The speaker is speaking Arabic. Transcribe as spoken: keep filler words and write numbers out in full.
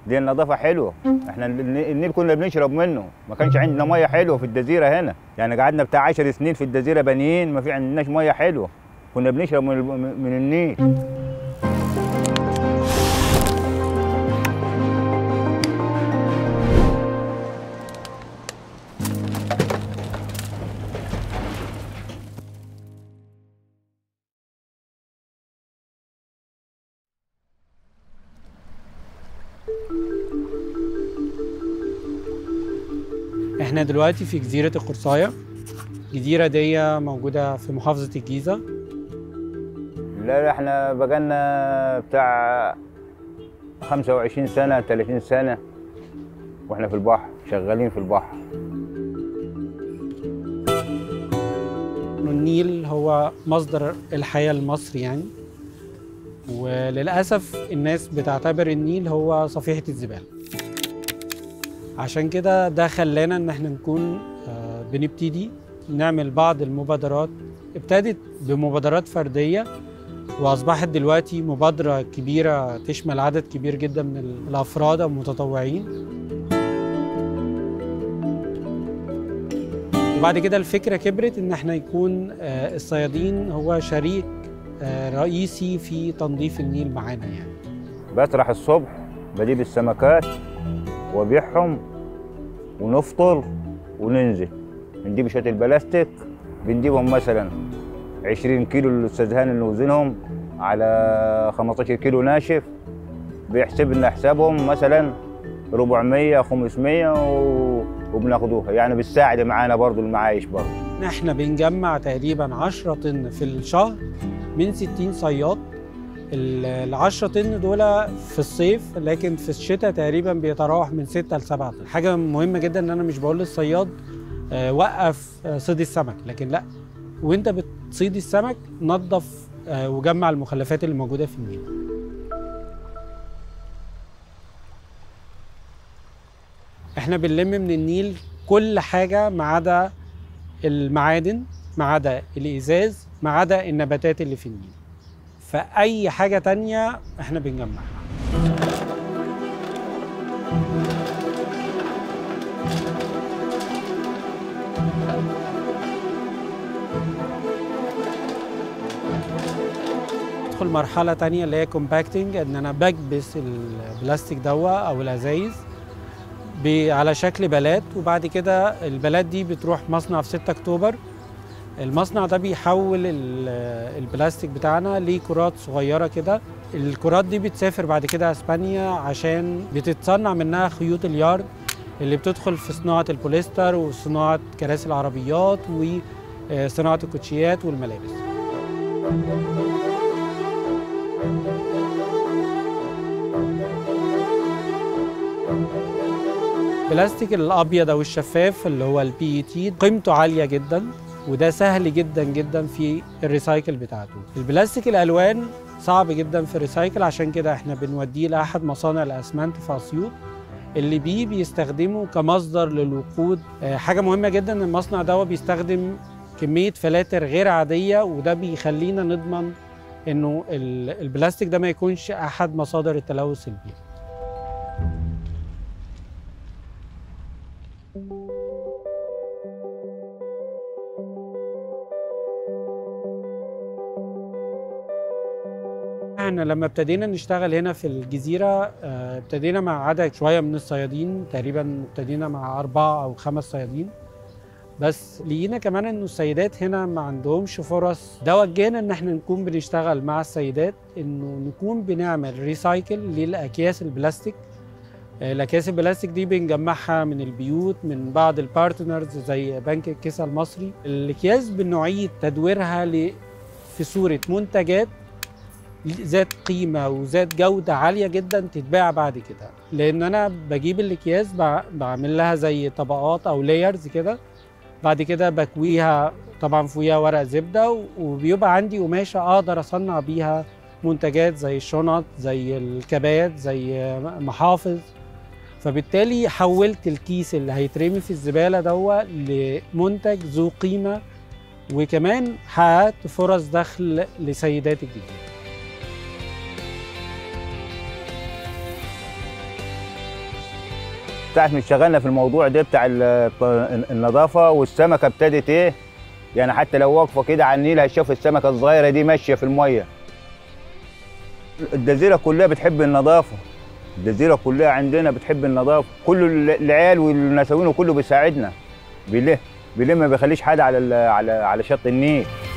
دي النظافه حلوه. احنا النيل كنا بنشرب منه، ما كانش عندنا ميه حلوه في الجزيره هنا، يعني قعدنا بتاع عشر سنين في الجزيره بانيين ما في عندناش ميه حلوه، كنا بنشرب من من النيل. احنا دلوقتي في جزيرة القرصاية. الجزيرة دي موجودة في محافظة الجيزة. لا لا احنا بقالنا بتاع خمسة وعشرين سنة ثلاثين سنة واحنا في البحر، شغالين في البحر. النيل هو مصدر الحياة لمصر يعني، وللأسف الناس بتعتبر النيل هو صفيحة الزبالة. عشان كده ده خلانا ان احنا نكون آه بنبتدي نعمل بعض المبادرات. ابتدت بمبادرات فردية واصبحت دلوقتي مبادرة كبيرة تشمل عدد كبير جدا من الافراد المتطوعين. وبعد كده الفكرة كبرت ان احنا يكون آه الصيادين هو شريك آه رئيسي في تنظيف النيل معانا يعني. بسرح الصبح بجيب السمكات وبيعهم ونفطر وننزل نجيب شويه البلاستيك، بنجيبهم مثلا عشرين كيلو الاستاذ هاني اللي وزنهم على خمستاشر كيلو ناشف، بيحسب لنا حسابهم مثلا أربعمية خمسمية وبناخدوها، يعني بتساعد معانا برضو المعايش برضو. احنا بنجمع تقريبا عشرة طن في الشهر من ستين صياد. ال عشرة طن دول في الصيف، لكن في الشتاء تقريبا بيتراوح من ستة ل سبعة طن. حاجه مهمه جدا ان انا مش بقول للصياد آه وقف آه صيد السمك، لكن لا، وانت بتصيد السمك نظف آه وجمع المخلفات اللي موجوده في النيل. احنا بنلم من النيل كل حاجه ما عدا المعادن، ما عدا الازاز، ما عدا النباتات اللي في النيل. فأي حاجة تانية احنا بنجمعها. ندخل مرحلة تانية اللي هي كومباكتنج، ان انا بكبس البلاستيك دوا او الازايز على شكل بلات، وبعد كده البلات دي بتروح مصنع في ستة أكتوبر. المصنع ده بيحول البلاستيك بتاعنا لكرات صغيرة كده. الكرات دي بتسافر بعد كده اسبانيا عشان بتتصنع منها خيوط اليارد اللي بتدخل في صناعة البوليستر وصناعة كراسي العربيات وصناعة الكوتشيات والملابس. البلاستيك الأبيض أو الشفاف اللي هو البي إي تي قيمته عالية جدا، وده سهل جدا جدا في الريسايكل بتاعته. البلاستيك الالوان صعب جدا في الريسايكل، عشان كده احنا بنوديه لاحد مصانع الاسمنت في اسيوط اللي بيه بيستخدمه كمصدر للوقود. حاجه مهمه جدا ان المصنع ده بيستخدم كميه فلاتر غير عاديه، وده بيخلينا نضمن انه البلاستيك ده ما يكونش احد مصادر التلوث البيئي. احنا لما ابتدينا نشتغل هنا في الجزيرة ابتدينا مع عدد شوية من الصيادين، تقريبا ابتدينا مع أربعة أو خمس صيادين بس. لقينا كمان إنه السيدات هنا ما عندهمش فرص، ده وجهنا إن احنا نكون بنشتغل مع السيدات إنه نكون بنعمل ريسايكل للأكياس البلاستيك. الأكياس البلاستيك دي بنجمعها من البيوت من بعض البارتنرز زي بنك الكيسة المصري. الأكياس بنعيد تدويرها في صورة منتجات ذات قيمة وذات جودة عالية جدا تتباع بعد كده، لأن أنا بجيب الأكياس بعمل لها زي طبقات أو لايرز كده، بعد كده بكويها طبعا فوقيها ورق زبدة، وبيبقى عندي قماشة أقدر أصنع بيها منتجات زي الشنط زي الكبات زي محافظ. فبالتالي حولت الكيس اللي هيترمي في الزبالة دوا لمنتج ذو قيمة، وكمان حققت فرص دخل لسيدات الجزيرة. ساعة ما اشتغلنا في الموضوع ده بتاع ال- النظافة والسمكة ابتدت ايه، يعني حتى لو واقفة كده على النيل هتشوف السمكة الصغيرة دي ماشية في المية. الجزيرة كلها بتحب النظافة، الجزيرة كلها عندنا بتحب النظافة، كل العيال والنساوين وكله بيساعدنا، بيلم بيلم ما بيخليش حد على ال- على على شط النيل.